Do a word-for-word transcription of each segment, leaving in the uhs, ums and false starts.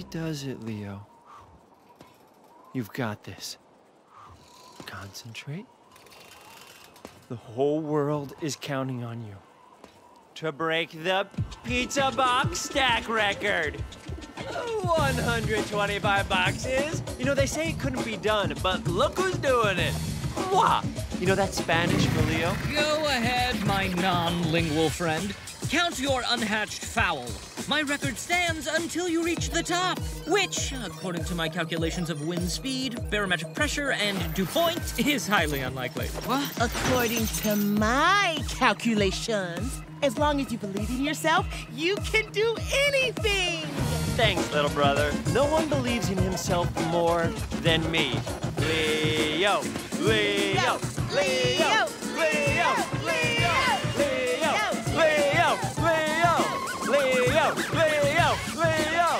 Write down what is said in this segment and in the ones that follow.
does it, Leo. You've got this. Concentrate. The whole world is counting on you to break the pizza box stack record. one hundred twenty-five boxes. You know, they say it couldn't be done, but look who's doing it. Mwah! You know that's Spanish for Leo? Go ahead, my non-lingual friend. Count your unhatched fowl. My record stands until you reach the top, which, according to my calculations of wind speed, barometric pressure, and dew point, is highly unlikely. What? According to my calculations, as long as you believe in yourself, you can do anything! Thanks, little brother. No one believes in himself more than me. Leo! Leo! Leo! Leo! Leo! Leo! Leo! Leo! Leo! Leo! Leo!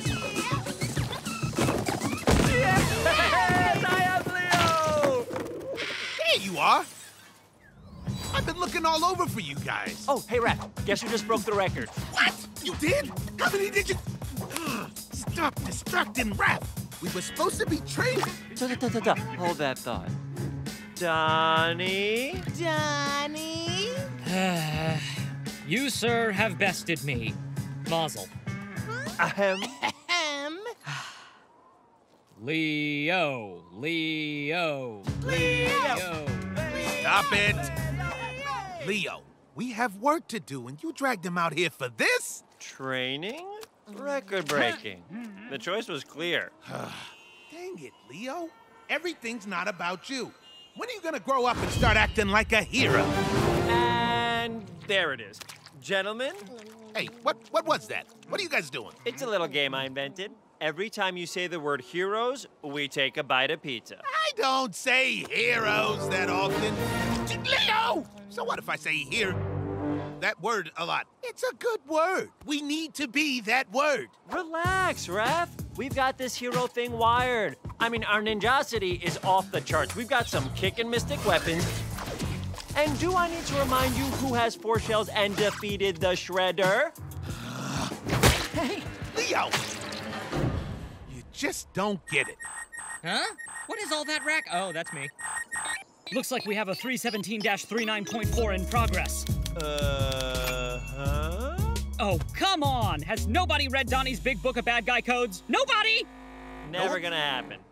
Yes! I am Leo! There you are! I've been looking all over for you guys. Oh, hey, Raph. Guess who just broke the record? What? You did? How many did you... Ugh, stop distracting Raph. We were supposed to be training. Da, da, da, da, da. Hold that thought. Donnie? Johnny? You, sir, have bested me. Mazel. Ahem. Ahem. Leo. Leo. Leo. Stop it. Leo, we have work to do, and you dragged him out here for this? Training? Record breaking. The choice was clear. Dang it, Leo. Everything's not about you. When are you gonna grow up and start acting like a hero? And there it is. Gentlemen, Hey, what, what was that? What are you guys doing? it's a little game I invented. Every time you say the word heroes, we take a bite of pizza. I don't say heroes that often. Leo! So what if I say here that word a lot? It's a good word. We need to be that word. Relax, Raph. We've got this hero thing wired. I mean, our ninjosity is off the charts. We've got some kickin' mystic weapons. And do I need to remind you who has four shells and defeated the Shredder? Hey, Leo! You just don't get it. Huh? What is all that rack? Oh, that's me. Looks like we have a three seventeen dash thirty-nine point four in progress. Uh-huh? Oh, come on! Has nobody read Donnie's big book of bad guy codes? Nobody? Never gonna happen.